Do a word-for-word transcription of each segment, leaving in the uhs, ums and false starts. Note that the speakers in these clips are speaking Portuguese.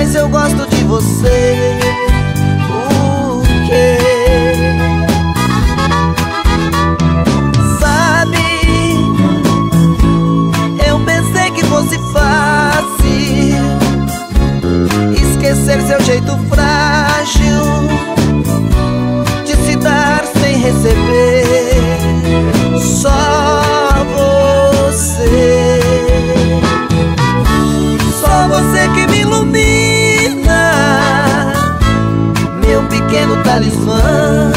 mas eu gosto de você. Por quê? Sabe, eu pensei que fosse fácil esquecer seu jeito frágil de se dar sem receber. Só você, só você que me ilumina, meu pequeno talismã.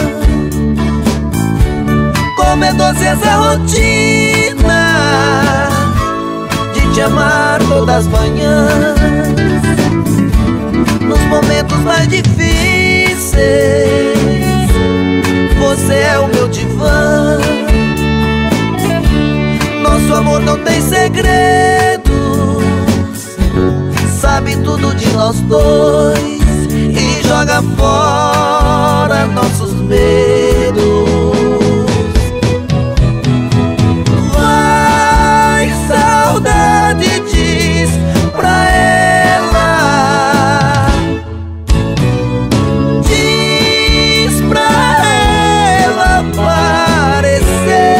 Como é doce essa rotina de te amar todas as manhãs, nos momentos mais difíceis. Você é o meu divã. Nosso amor não tem segredos, sabe tudo de nós dois e joga fora nossos medos. Vai, saudade, diz pra ela, diz pra ela aparecer.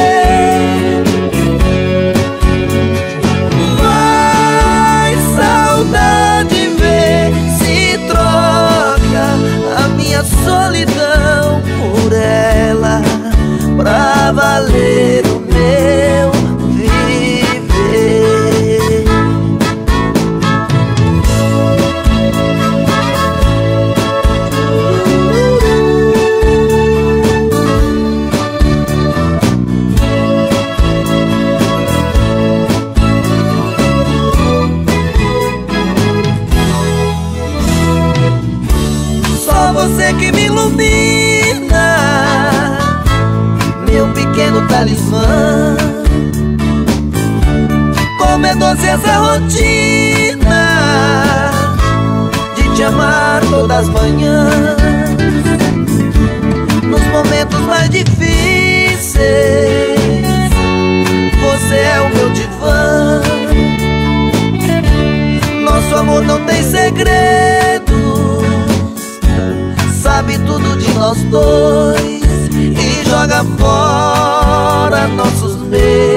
Vai, saudade, vê se troca a minha solidão por ela, pra valer o meu viver. Só você que me ilumina, meu pequeno talismã. Como é doce essa rotina de te amar todas as manhãs, nos momentos mais difíceis. Você é o meu divã. Nosso amor não tem segredos, sabe tudo de nós dois e joga fora nossos medos.